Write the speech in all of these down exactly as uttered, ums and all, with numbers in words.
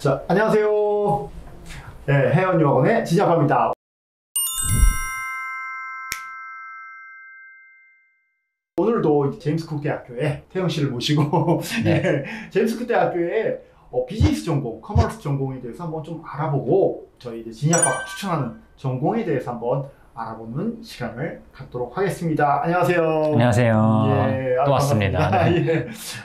자, 안녕하세요. 네, 해연유학원의 진약화입니다. 오늘도 제임스 쿡 대학교에 태영 씨를 모시고 네. 네, 제임스 쿡 대학교에 어, 비즈니스 전공, 커머스 전공에 대해서 한번 좀 알아보고 저희 이제 진약화가 추천하는 전공에 대해서 한번 알아보는 시간을 갖도록 하겠습니다. 안녕하세요. 안녕하세요. 예, 또 왔습니다. 네. 예.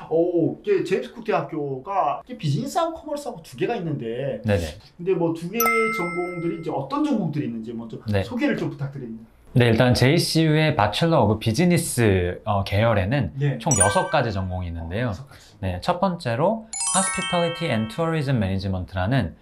오, 이게 제임스 쿡 대학교가 비즈니스하고 커머스하고 두 개가 있는데, 네네. 근데 뭐 두 개의 전공들이 이제 어떤 전공들이 있는지 먼저 네. 소개를 좀 부탁드립니다. 네, 일단 제이씨유의 바첼러 오브 비즈니스 어, 계열에는 네. 총 여섯 가지 전공이 있는데요. 어, 네, 첫 번째로 Hospitality and Tourism Management라는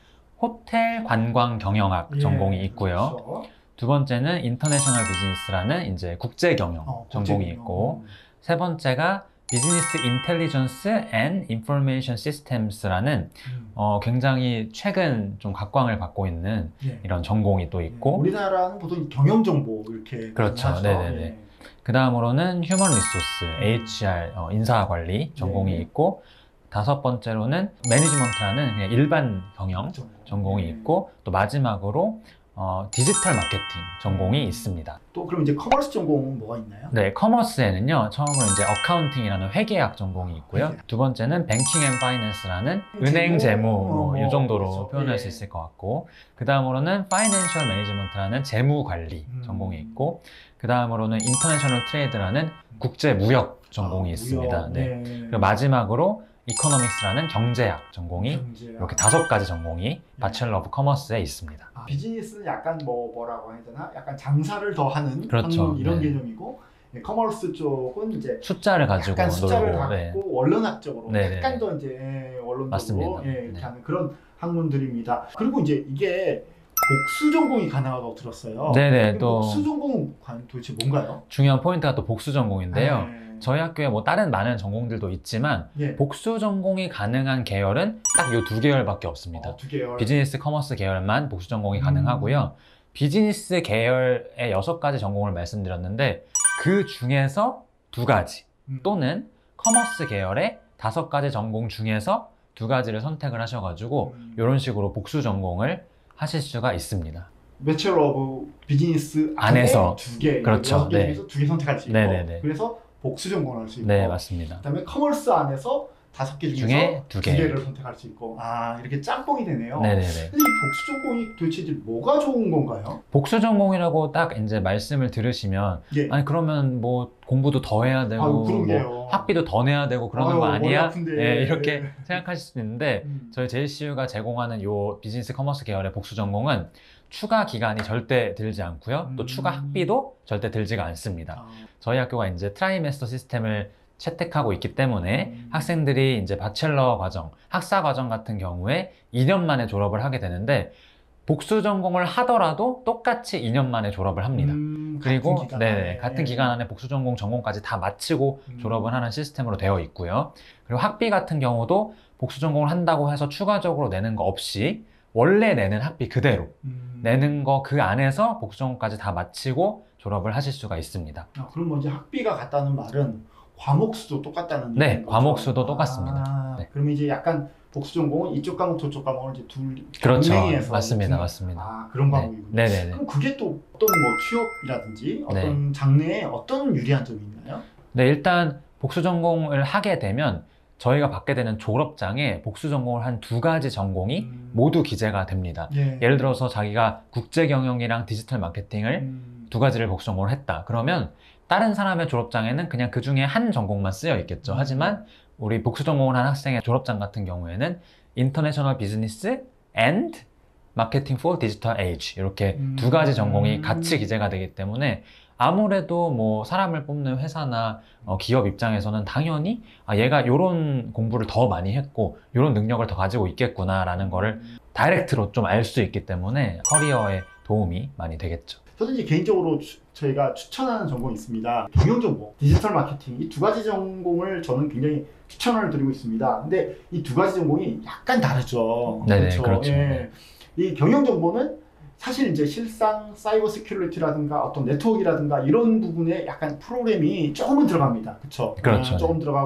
호텔 관광 경영학 예, 전공이 있고요. 그렇죠. 두 번째는 International Business라는 이제 국제 경영 어, 전공이 있고, 세 번째가 Business Intelligence and Information Systems라는 음. 어, 굉장히 최근 좀 각광을 받고 있는 예. 이런 전공이 또 있고, 예. 우리나라는 보통 경영 정보 이렇게 그렇죠. 네네네. 예. 그 다음으로는 Human Resource, 음. 에이치알 어, 인사 관리 전공이 예. 있고, 다섯 번째로는 Management라는 그냥 일반 경영 전공. 전공이 예. 있고, 또 마지막으로 어, 디지털 마케팅 전공이 있습니다. 또 그럼 이제 커머스 전공은 뭐가 있나요? 네, 커머스에는요, 처음으로 이제 어카운팅이라는 회계학 전공이 있고요. 회계학. 두 번째는 뱅킹 앤 파이낸스라는 은행 재무, 뭐, 이 정도로 그렇죠. 표현할 예. 수 있을 것 같고, 그 다음으로는 파이낸셜 매니지먼트라는 재무 관리 음. 전공이 있고, 그 다음으로는 인터내셔널 트레이드라는 국제 무역 전공이 아, 있습니다. 무역. 네. 네. 그리고 마지막으로 이코노믹스라는 경제학 전공이 경제학. 이렇게 다섯 가지 전공이 네. 바첼러 오브 커머스에 있습니다. 아, 비즈니스는 약간 뭐 뭐라고 해야 되나? 약간 장사를 더 하는 그렇죠. 이런 네. 개념이고, 네, 커머스 쪽은 이제 숫자를 가지고 약간 숫자를 놀고, 갖고 네. 원론학적으로 네네. 약간 더 이제 원론적으로 맞습니다. 예, 이렇게 네. 하는 그런 학문들입니다. 그리고 이제 이게 복수 전공이 가능하다고 들었어요. 네네. 또 복수 전공은 도대체 뭔가요? 중요한 포인트가 또 복수 전공인데요. 네. 저희 학교에 뭐 다른 많은 전공들도 있지만 예. 복수 전공이 가능한 계열은 딱 이 두 계열밖에 없습니다. 어, 두 계열. 비즈니스 커머스 계열만 복수 전공이 음. 가능하고요. 비즈니스 계열의 여섯 가지 전공을 말씀드렸는데 그 중에서 두 가지 음. 또는 커머스 계열의 다섯 가지 전공 중에서 두 가지를 선택을 하셔가지고 음. 이런 식으로 복수 전공을 하실 수가 있습니다. 배첼러 오브 비즈니스 안에서 두 개, 그렇죠. 네. 중에서 두 개 선택할 수 있고, 네네네. 그래서 복수 전공을 할 수 있고, 네, 맞습니다. 그다음에 커머스 안에서 다섯 개 중에서 중에 두, 개. 두 개를 선택할 수 있고, 아 이렇게 짬뽕이 되네요. 네네네. 근데 이 복수 전공이 도대체 이제 뭐가 좋은 건가요? 복수 전공이라고 딱 이제 말씀을 들으시면 예. 아니 그러면 뭐 공부도 더 해야 되고 아유, 뭐 학비도 더 내야 되고 그러는 아유, 거 아니야? 네, 이렇게 네. 생각하실 수 있는데 음. 저희 제이씨유가 제공하는 요 비즈니스 커머스 계열의 복수 전공은 추가 기간이 절대 들지 않고요. 음. 또 추가 학비도 절대 들지가 않습니다. 아. 저희 학교가 이제 트라이메스터 시스템을 채택하고 있기 때문에 음. 학생들이 이제 바첼러 과정, 학사 과정 같은 경우에 이 년 만에 졸업을 하게 되는데 복수 전공을 하더라도 똑같이 이 년 만에 졸업을 합니다. 음, 그리고 같은 기간, 네, 같은 기간 안에 복수 전공 전공까지 다 마치고 음. 졸업을 하는 시스템으로 되어 있고요. 그리고 학비 같은 경우도 복수 전공을 한다고 해서 추가적으로 내는 거 없이 원래 내는 학비 그대로 음. 내는 거 그 안에서 복수 전공까지 다 마치고 졸업을 하실 수가 있습니다. 아, 그럼 먼저 학비가 같다는 말은 과목 수도 똑같다는 네, 거죠? 과목 수도 똑같습니다. 아, 네. 그럼 이제 약간 복수 전공은 이쪽 과목 저쪽 과목을 이제 둘 그렇죠. 병행해서 맞습니다, 둘, 맞습니다. 아 그런 과목이군요. 네, 네, 네. 그럼 그게 또 어떤 뭐 취업이라든지 어떤 네. 장래에 어떤 유리한 점이 있나요? 네, 일단 복수 전공을 하게 되면 저희가 받게 되는 졸업장에 복수 전공을 한 두 가지 전공이 음. 모두 기재가 됩니다. 예. 예를 들어서 자기가 국제 경영이랑 디지털 마케팅을 음. 두 가지를 복수 전공을 했다. 그러면 다른 사람의 졸업장에는 그냥 그 중에 한 전공만 쓰여 있겠죠. 음. 하지만 우리 복수 전공을 한 학생의 졸업장 같은 경우에는 International Business and Marketing for Digital Age 이렇게 음. 두 가지 전공이 같이 기재가 되기 때문에 아무래도 뭐 사람을 뽑는 회사나 어, 기업 입장에서는 당연히 아, 얘가 이런 공부를 더 많이 했고 이런 능력을 더 가지고 있겠구나 라는 거를 다이렉트로 좀 알 수 있기 때문에 커리어에 도움이 많이 되겠죠. 저는 이제 개인적으로 주, 저희가 추천하는 전공이 있습니다. 경영정보, 디지털 마케팅 이 두 가지 전공을 저는 굉장히 추천을 드리고 있습니다. 근데 이 두 가지 전공이 약간 다르죠. 네네, 그렇죠. 그렇죠. 예. 이 경영정보는 사실 이제 실상 사이버 시큐리티라든가 어떤 네트워크라든가 이런 부분에 약간 프로그램이 조금은 들어갑니다. 그쵸? 그렇죠. 아, 조금 들어가고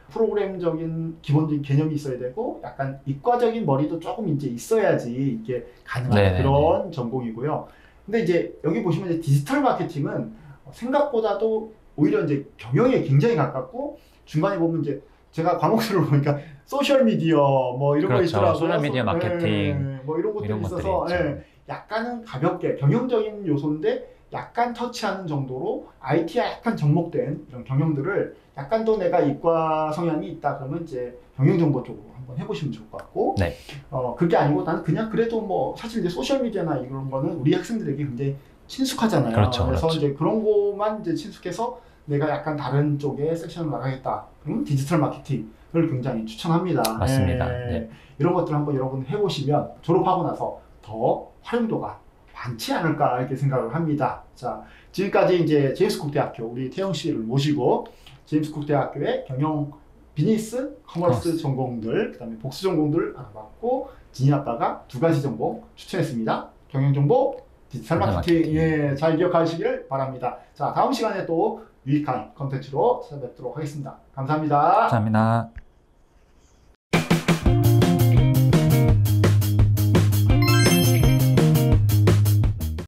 프로그램적인 기본적인 개념이 있어야 되고 약간 이과적인 머리도 조금 이제 있어야지 이게 가능한 네네네. 그런 전공이고요. 근데 이제 여기 보시면 이제 디지털 마케팅은 생각보다도 오히려 이제 경영에 굉장히 가깝고 중간에 보면 이제 제가 과목수를 보니까 소셜 미디어 뭐 이런 그렇죠. 거 있더라고요. 소셜 미디어 마케팅 예, 뭐 이런 것들이 이런 있어서 것들이 있죠. 예, 약간은 가볍게 경영적인 요소인데 약간 터치하는 정도로 아이티에 약간 접목된 이런 경영들을 약간 더 내가 이과 성향이 있다 그러면 이제 경영정보 쪽으로 한번 해보시면 좋을 것 같고 네. 어 그게 아니고 나는 그냥 그래도 뭐 사실 이제 소셜 미디어나 이런 거는 우리 학생들에게 굉장히 친숙하잖아요. 그렇죠, 그래서 그렇죠. 이제 그런 거만 이제 친숙해서 내가 약간 다른 쪽에 섹션을 나가겠다. 그럼 디지털 마케팅을 굉장히 추천합니다. 맞습니다. 예, 네. 이런 것들 한번 여러분 해보시면 졸업하고 나서 더 활용도가 많지 않을까 이렇게 생각을 합니다. 자, 지금까지 이제 제임스쿡 대학교 우리 태영 씨를 모시고 제임스쿡 대학교의 경영 비즈니스, 커머스 커머스. 전공들, 그다음에 복수 전공들을 알아봤고 진이 아빠가 두 가지 전공 추천했습니다. 경영 정보, 디지털 마케팅, 마케팅. 예, 잘 기억하시기를 바랍니다. 자, 다음 시간에 또 유익한 컨텐츠로 찾아뵙도록 하겠습니다. 감사합니다. 감사합니다.